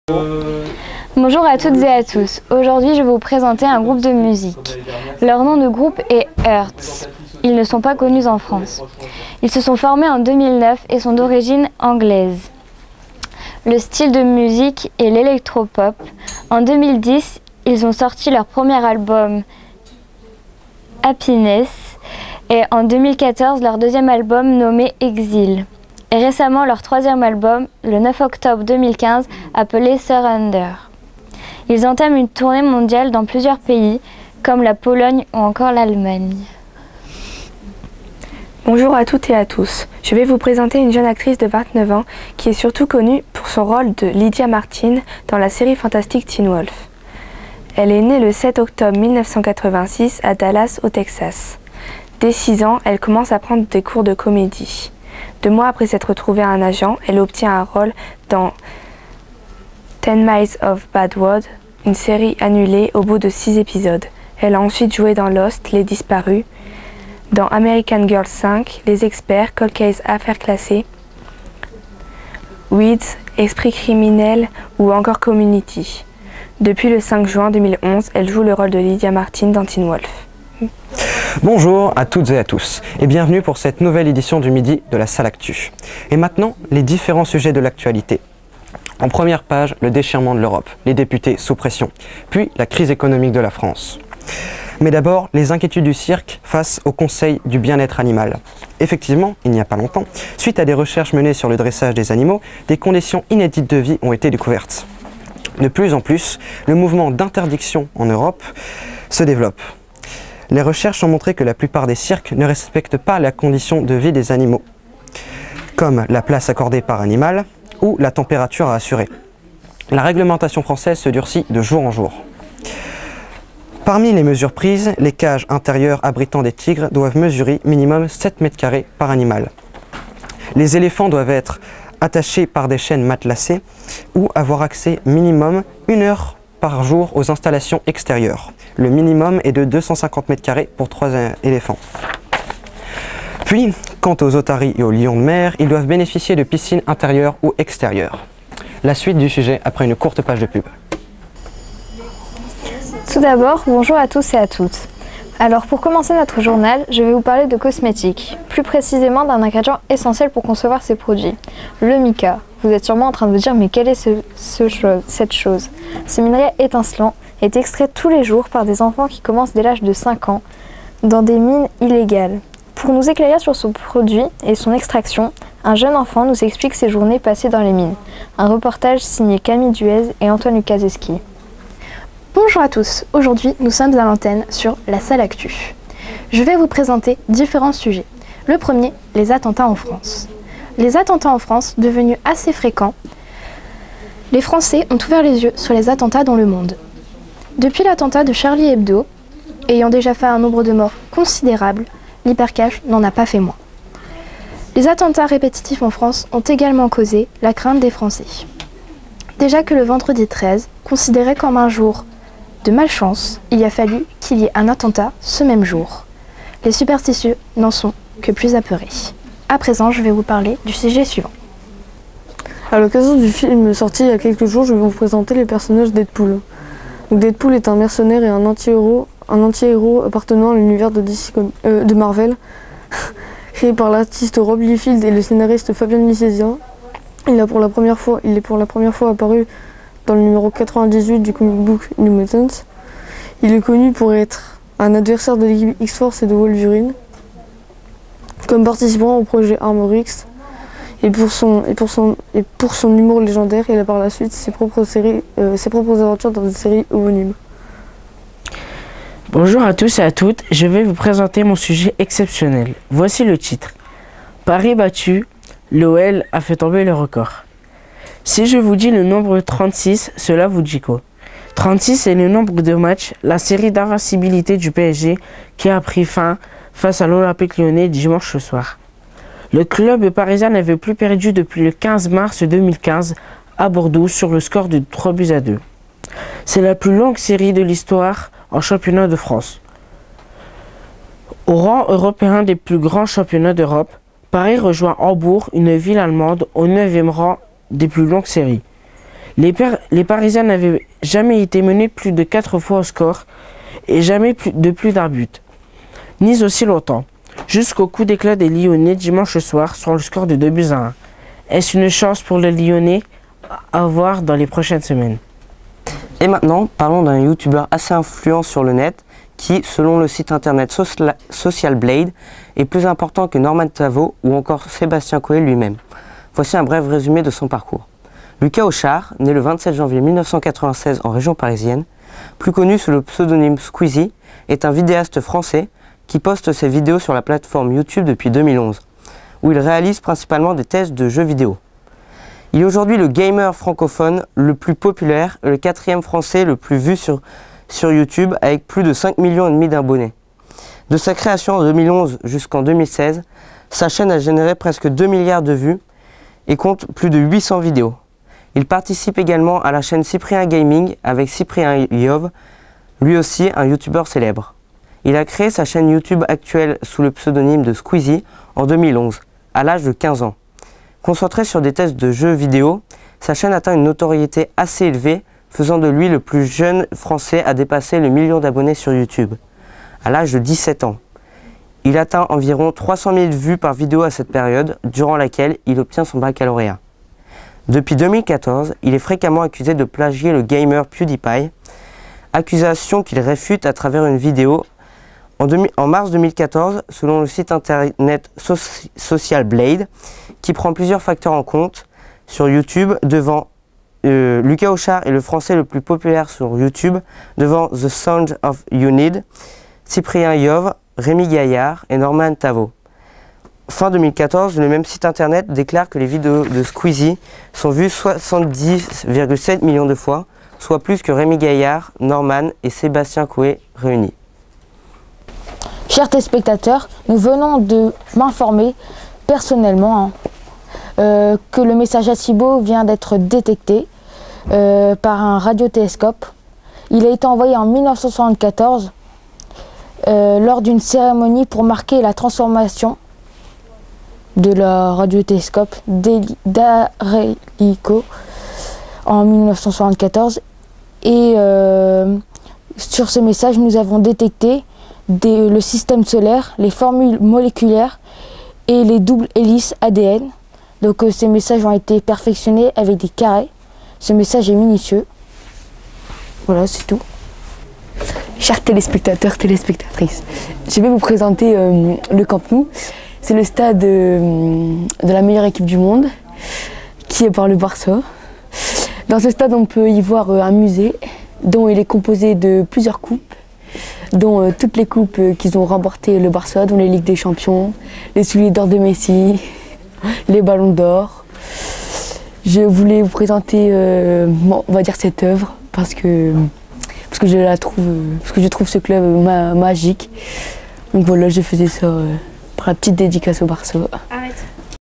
Bonjour à toutes et à tous. Aujourd'hui, je vais vous présenter un groupe de musique. Leur nom de groupe est Hertz. Ils ne sont pas connus en France. Ils se sont formés en 2009 et sont d'origine anglaise. Le style de musique est l'électropop. En 2010, ils ont sorti leur premier album Happiness et en 2014, leur deuxième album nommé Exile. Et récemment, leur troisième album, le 9 octobre 2015, appelé Surrender. Ils entament une tournée mondiale dans plusieurs pays, comme la Pologne ou encore l'Allemagne. Bonjour à toutes et à tous. Je vais vous présenter une jeune actrice de 29 ans qui est surtout connue pour son rôle de Lydia Martin dans la série fantastique Teen Wolf. Elle est née le 7 octobre 1986 à Dallas, au Texas. Dès 6 ans, elle commence à prendre des cours de comédie. 2 mois après s'être retrouvée à un agent, elle obtient un rôle dans 10 Miles of Badwood, une série annulée au bout de 6 épisodes. Elle a ensuite joué dans Lost, Les Disparus, dans American Girl 5, Les Experts, Cold Case Affaires classées, Weeds, Esprit criminel ou encore Community. Depuis le 5 juin 2011, elle joue le rôle de Lydia Martin dans Teen Wolf. Bonjour à toutes et à tous et bienvenue pour cette nouvelle édition du Midi de la Salle Actu. Et maintenant, les différents sujets de l'actualité. En première page, le déchirement de l'Europe, les députés sous pression, puis la crise économique de la France. Mais d'abord, les inquiétudes du cirque face au Conseil du bien-être animal. Effectivement, il n'y a pas longtemps, suite à des recherches menées sur le dressage des animaux, des conditions inédites de vie ont été découvertes. De plus en plus, le mouvement d'interdiction en Europe se développe. Les recherches ont montré que la plupart des cirques ne respectent pas la condition de vie des animaux, comme la place accordée par animal ou la température à assurer. La réglementation française se durcit de jour en jour. Parmi les mesures prises, les cages intérieures abritant des tigres doivent mesurer minimum 7 mètres carrés par animal. Les éléphants doivent être attachés par des chaînes matelassées ou avoir accès minimum 1 heure par jour aux installations extérieures. Le minimum est de 250 mètres carrés pour 3 éléphants. Puis, quant aux otaries et aux lions de mer, ils doivent bénéficier de piscines intérieures ou extérieures. La suite du sujet après une courte page de pub. Tout d'abord, bonjour à tous et à toutes. Alors pour commencer notre journal, je vais vous parler de cosmétiques, plus précisément d'un ingrédient essentiel pour concevoir ces produits, le mica. Vous êtes sûrement en train de vous dire mais quelle est cette chose? Ce minerai étincelant est extrait tous les jours par des enfants qui commencent dès l'âge de 5 ans dans des mines illégales. Pour nous éclairer sur son produit et son extraction, un jeune enfant nous explique ses journées passées dans les mines. Un reportage signé Camille Duez et Antoine Lukaseski. Bonjour à tous, aujourd'hui nous sommes à l'antenne sur la Salle Actu. Je vais vous présenter différents sujets. Le premier, les attentats en France. Les attentats en France, devenus assez fréquents, les Français ont ouvert les yeux sur les attentats dans le monde. Depuis l'attentat de Charlie Hebdo, ayant déjà fait un nombre de morts considérable, l'hypercache n'en a pas fait moins. Les attentats répétitifs en France ont également causé la crainte des Français. Déjà que le vendredi 13, considéré comme un jour de malchance, il a fallu qu'il y ait un attentat ce même jour. Les superstitieux n'en sont que plus apeurés. À présent, je vais vous parler du sujet suivant. À l'occasion du film sorti il y a quelques jours, je vais vous présenter les personnages Deadpool. Donc Deadpool est un mercenaire et un anti-héros appartenant à l'univers de Marvel, créé par l'artiste Rob Liefeld et le scénariste Fabian Nicieza. Il est pour la première fois apparu dans le numéro 98 du comic book New Mutants. Il est connu pour être un adversaire de l'équipe X-Force et de Wolverine, comme participant au projet Armor X. Et pour son humour légendaire, il a par la suite ses propres aventures dans des séries homonymes. Bonjour à tous et à toutes, je vais vous présenter mon sujet exceptionnel. Voici le titre. Paris battu, l'OL a fait tomber le record. Si je vous dis le nombre 36, cela vous dit quoi? 36 est le nombre de matchs, la série d'invincibilité du PSG qui a pris fin face à l'Olympique Lyonnais dimanche soir. Le club parisien n'avait plus perdu depuis le 15 mars 2015 à Bordeaux sur le score de 3-2. C'est la plus longue série de l'histoire en championnat de France. Au rang européen des plus grands championnats d'Europe, Paris rejoint Hambourg, une ville allemande, au 9e rang des plus longues séries. Les Parisiens n'avaient jamais été menés plus de 4 fois au score et jamais de plus d'un but. Ni aussi longtemps, jusqu'au coup d'éclat des Lyonnais dimanche soir sur le score de 2-1. Est-ce une chance pour les Lyonnais à voir dans les prochaines semaines? Et maintenant, parlons d'un youtubeur assez influent sur le net qui, selon le site internet Social Blade, est plus important que Norman Tavo ou encore Sébastien Coé lui-même. Voici un bref résumé de son parcours. Lucas Auchard, né le 27 janvier 1996 en région parisienne, plus connu sous le pseudonyme Squeezie, est un vidéaste français qui poste ses vidéos sur la plateforme YouTube depuis 2011, où il réalise principalement des tests de jeux vidéo. Il est aujourd'hui le gamer francophone le plus populaire et le 4e français le plus vu sur YouTube avec plus de 5,5 millions d'abonnés. De sa création en 2011 jusqu'en 2016, sa chaîne a généré presque 2 milliards de vues et compte plus de 800 vidéos. Il participe également à la chaîne Cyprien Gaming avec Cyprien Yov, lui aussi un youtubeur célèbre. Il a créé sa chaîne YouTube actuelle sous le pseudonyme de Squeezie en 2011, à l'âge de 15 ans. Concentré sur des tests de jeux vidéo, sa chaîne atteint une notoriété assez élevée, faisant de lui le plus jeune français à dépasser le million d'abonnés sur YouTube, à l'âge de 17 ans. Il atteint environ 300 000 vues par vidéo à cette période, durant laquelle il obtient son baccalauréat. Depuis 2014, il est fréquemment accusé de plagier le gamer PewDiePie, accusation qu'il réfute à travers une vidéo. En mars 2014, selon le site internet Social Blade, qui prend plusieurs facteurs en compte sur YouTube, devant Lucas Auchard est le français le plus populaire sur YouTube, devant The Sound of You Need, Cyprien Yov, Rémi Gaillard et Norman Tavo. Fin 2014, le même site internet déclare que les vidéos de Squeezie sont vues 70,7 millions de fois, soit plus que Rémi Gaillard, Norman et Sébastien Coé réunis. Chers téléspectateurs, nous venons de m'informer personnellement que le message ASIBO vient d'être détecté par un radiotélescope. Il a été envoyé en 1974 lors d'une cérémonie pour marquer la transformation de la radiotélescope d'Arecibo en 1974. Et sur ce message, nous avons détecté le système solaire, les formules moléculaires et les doubles hélices ADN. Donc ces messages ont été perfectionnés avec des carrés. Ce message est minutieux. Voilà, c'est tout. Chers téléspectateurs, téléspectatrices, je vais vous présenter le Camp Nou. C'est le stade de la meilleure équipe du monde, qui est par le Barça. Dans ce stade, on peut y voir un musée dont il est composé de plusieurs coupes, dont toutes les coupes qu'ils ont remportées le Barça, dont les Ligues des Champions, les souliers d'or de Messi, les ballons d'or. Je voulais vous présenter, on va dire, cette œuvre parce que je trouve ce club magique. Donc voilà, je faisais ça pour la petite dédicace au Barça.